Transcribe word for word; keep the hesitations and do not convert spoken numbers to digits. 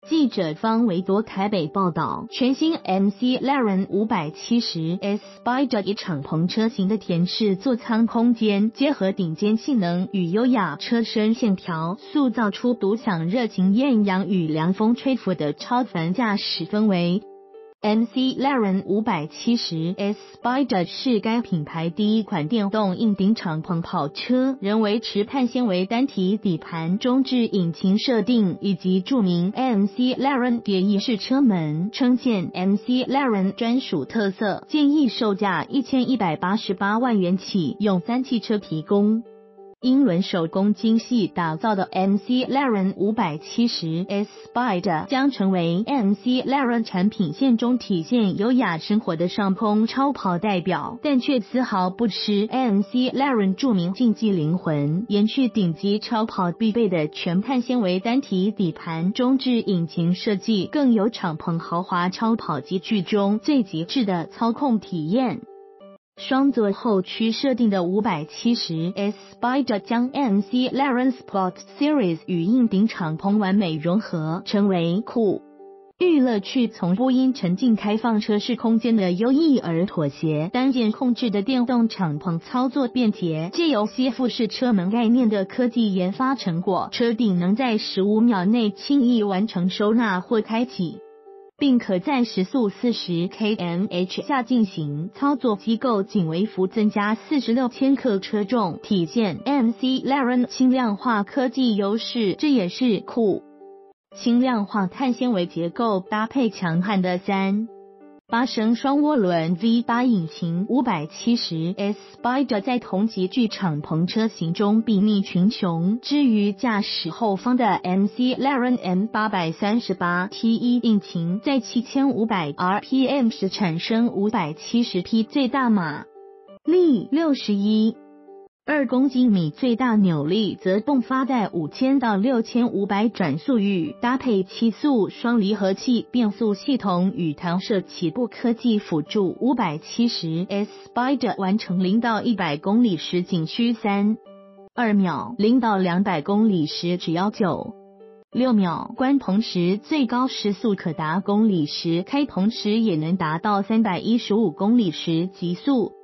记者方维多台北报道，全新 M C Laren 五百七十 S Spider 以敞篷车型的田式座舱空间，结合顶尖性能与优雅车身线条，塑造出独享热情艳阳与凉风吹拂的超凡驾驶氛围。M C Laren 五百七十 S Spider 是该品牌第一款电动硬顶敞篷跑车，仍维持碳纤维单体底盘中置引擎设定，以及著名 M C Laren 蝶翼式车门，呈现 M C Laren 专属特色，建议售价一千一百八十八万元起，用三汽车提供。英伦手工精细打造的 M C Laren 五百七十 S Spider 将成为 M C Laren 产品线中体现优雅生活的上空超跑代表，但却丝毫不失 M C Laren 著名竞技灵魂，延续顶级超跑必备的全碳纤维单体底盘中置引擎设计，更有敞篷豪华超跑级距中最极致的操控体验。双座后驱设定的五百七十 S Spider 将 M C Laren Sport Series 与硬顶敞篷完美融合，成为酷娱乐趣从不因沉浸开放车室空间的优异而妥协。单键控制的电动敞篷操作便捷，借由吸附式车门概念的科技研发成果，车顶能在十五秒内轻易完成收纳或开启，并可在时速四十公里每小时下进行操作，机构仅微幅增加四十六千克车重，体现 M C Laren 轻量化科技优势。这也是酷轻量化碳纤维结构搭配强悍的三八升双涡轮 V 八 引擎。五百七十 S Spider 在同级距敞篷车型中睥睨群雄。至于驾驶后方的 M C Laren M 八三八 T 一 引擎，在七千五百 R P M 时产生五百七十匹，最大马力六十一点二公斤米，最大扭力则迸发在五千到六千五百转速域，搭配七速双离合器变速系统与弹射起步科技辅助。五百七十 S Spider 完成零到一百公里时仅需三点二秒，零到两百公里时只要九点六秒，关棚时最高时速可达公里时开，同时也能达到三百一十五公里时极速。